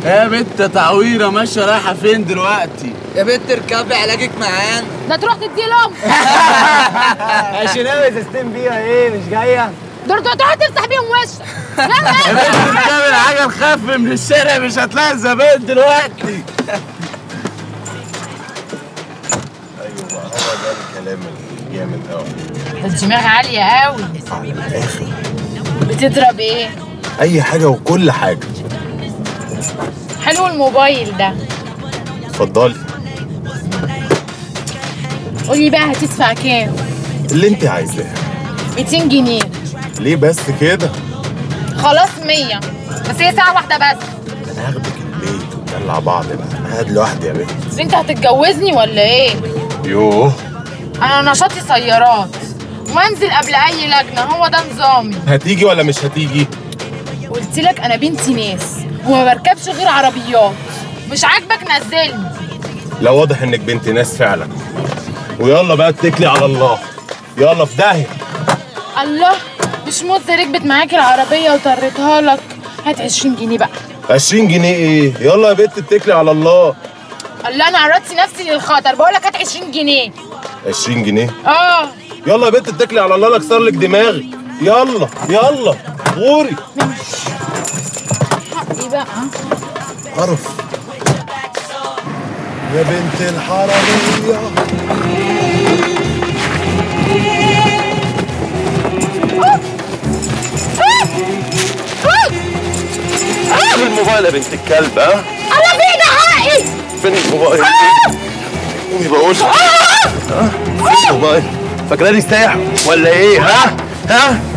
يا بنت تعويره ماشيه رايحه فين دلوقتي؟ يا بنت اركبي علاجك معانا. ده تروح تديه لهم. عشان ناوي تستلم بيها ايه مش جايه؟ دول تروح تفتح بيهم وشك. يا بنت بتعمل حاجه نخاف من الشارع، مش هتلاقي زبائن دلوقتي. ايوه بقى هو ده الكلام الجامد قوي. ده الدماغ عاليه قوي. على الاخر. بتضرب ايه؟ اي حاجه وكل حاجه. حلو الموبايل ده. اتفضلي. قولي بقى هتدفع كام؟ اللي انت عايزاه. 200 جنيه. ليه بس كده؟ خلاص 100، بس هي ساعة واحدة بس. انا هاخدك البيت وندلع بعض بقى، انا قاعد لوحدي يا بنت. انت هتتجوزني ولا ايه؟ يوه. انا نشاطي سيارات وانزل قبل اي لجنة، هو ده نظامي. هتيجي ولا مش هتيجي؟ قلت لك انا بنتي ناس وما بركبش غير عربيات، مش عاجبك نزلني. لا واضح انك بنت ناس فعلا. ويلا بقى اتكلي على الله، يلا في داهية. الله، مش موزة ركبت معاكي العربية وطريتها لك، هات 20 جنيه بقى. 20 جنيه ايه؟ يلا يا بنت اتكلي على الله. الله، انا عرضتي نفسي للخطر، بقول لك هات 20 جنيه. 20 جنيه؟ اه. يلا يا بنت اتكلي على الله، لا اكسر لك دماغي. يلا يلا غوري. حقي بقى. قرف يا بنت الحرامية. فين الموبايل يا بنت الكلب؟ ها؟ انا فين حقي؟ فين الموبايل؟ قومي بقول. ها؟ فين الموبايل؟ فاكراني ساح ولا ايه؟ ها؟